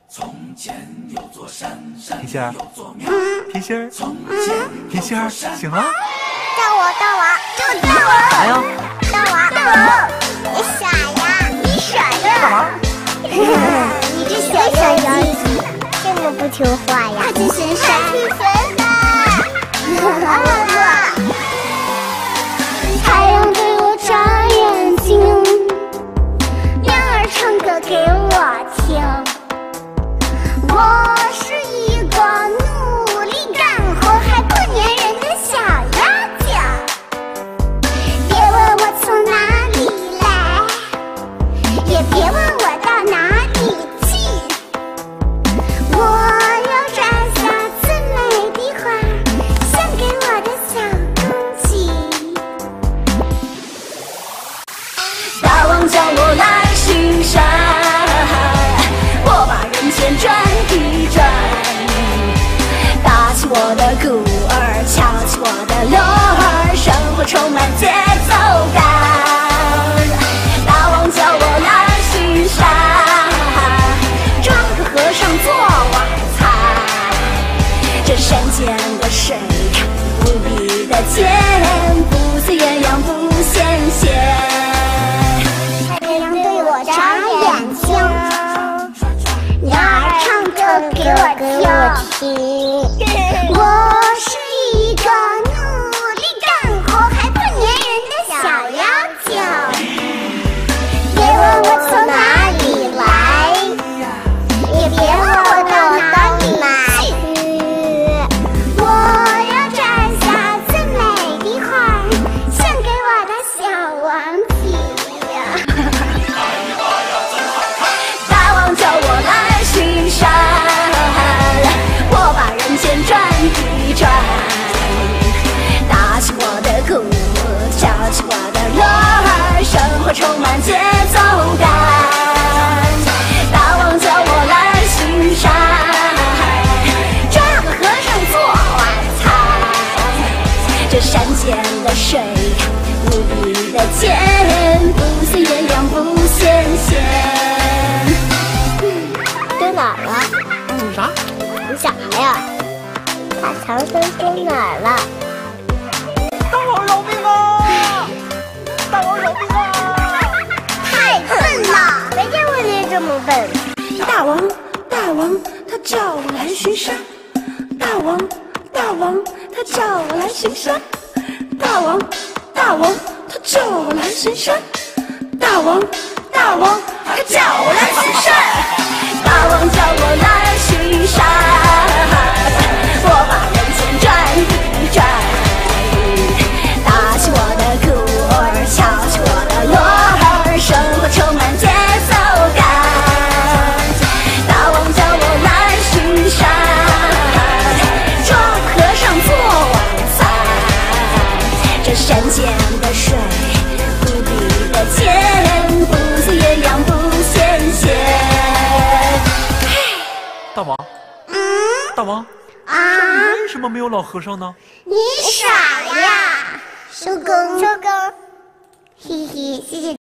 皮仙儿，皮仙儿，皮仙儿，醒了！ 到我， 来呀！ 到我！你傻呀！你傻呀！ 干嘛？ 你这小妖精，这么不听话呀！快去巡山！去巡山！太阳对我眨眼睛，鸟儿唱歌给我听。我是一个努力干活还不粘人的小妖精，别问我从哪里来，也别问我到哪里去。我要摘下最美的花，献给我的小公鸡。 大王叫我来巡山，我把人间转一转，打起我的鼓儿，敲起我的锣儿，生活充满节奏感。大王叫我来巡山，抓个和尚做晚餐，这山间的水无比的甜，不似鸳鸯不羡仙。 太阳对我眨眼睛，鸟儿唱歌给我听。我是一个努力干活还不粘人的小妖精，别问我从哪里来，也别问我到哪里去。我要摘下最美的花，献给我的小王子。 大王叫我来巡山，我把人间转一转，打起我的鼓，敲起我的锣儿，生活充满节奏感。大王叫我来巡山，抓个和尚做晚餐，这山间的水无比的甜，不似鸳鸯不羡仙。 丢哪儿了？ 啥？ 你啥呀？把唐僧丢哪儿了？ 大王饶命啊！大王饶命啊！ 太笨了，没见过你这么笨。 大王，他叫我来巡山。大王，他叫我来巡山。大王，他叫我来巡山。大王，他叫我来巡山。大王叫我来巡山，我把人间转一转，打起我的鼓儿，敲起我的锣儿，生活充满节奏感。大王叫我来巡山，抓和尚做晚餐，这山间的水无比的甜，不似鸳鸯不羡仙。 大王， 啊， 为什么没有老和尚呢？ 你傻呀！收工，嘿嘿，谢谢。